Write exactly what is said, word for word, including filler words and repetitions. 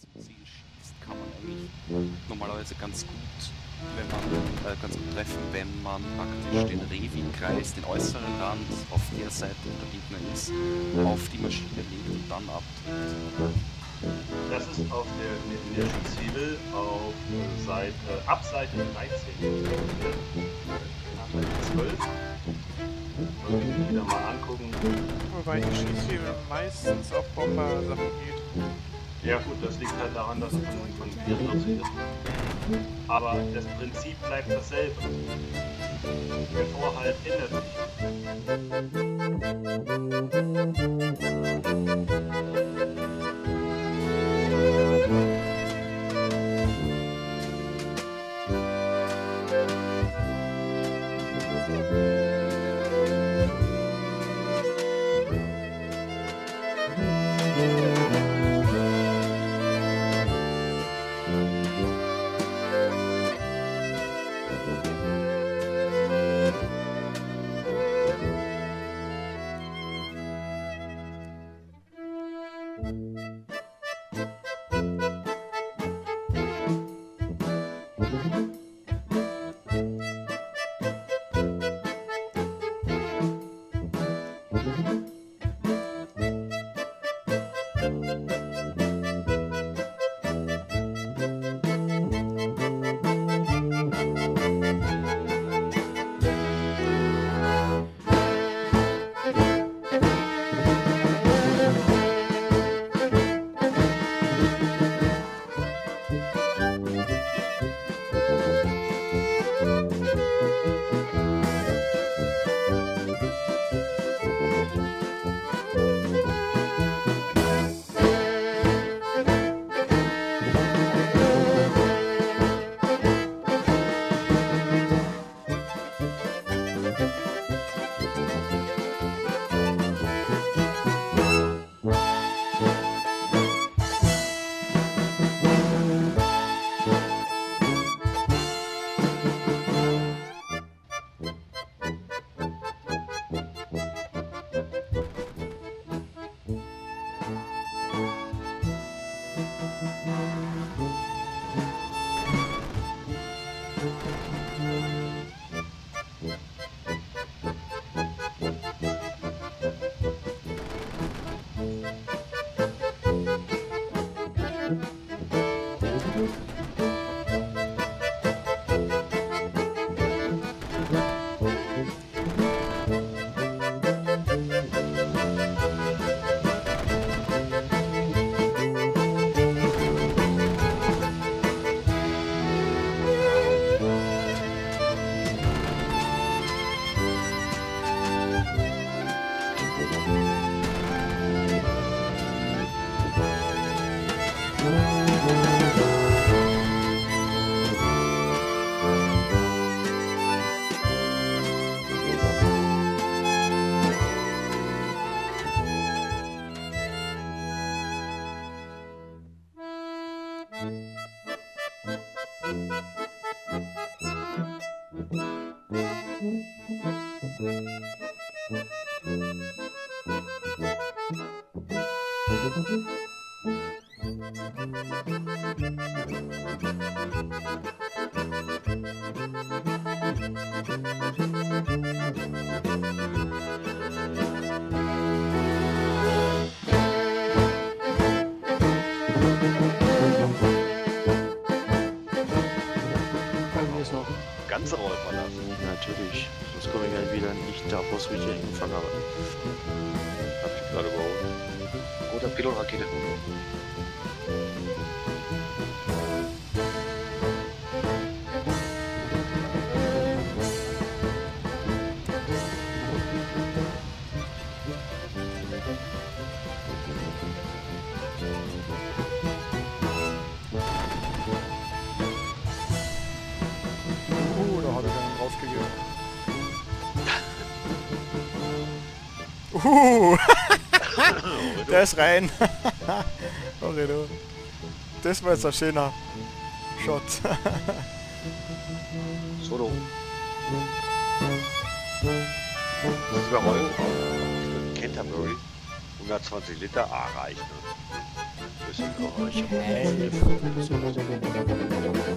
ins Ziel schießt, kann man eigentlich normalerweise ganz gut, wenn man, äh, ganz gut treffen, wenn man praktisch den Revi-Kreis, den äußeren Rand auf der Seite, wo der Gegner ist, auf die Maschine legt und dann abdrückt. Das ist auf der, in der Schießhebel auf Seite, ab Seite dreizehn. Seite zwölf. Und wieder mal angucken. Wobei die Schießhebel meistens auf Bomber-Sachen geht. Ja gut, das liegt halt daran, dass es von, von vierundvierzig ist. Aber das Prinzip bleibt dasselbe. Der Vorhalt ändert sich. Ganze Rolle verlassen. Natürlich. Sonst komme ich ja wieder nicht da, wo ich hier hingefangen habe. Hab ich gerade überholt. Oder Pilotrakete. Uh, der ist rein. Okay, du. Das war jetzt ein schöner Shot. Solo. Das ist überrollt. Canterbury. hundertzwanzig Liter. Ah, reicht. Ne? müssen euch helfen.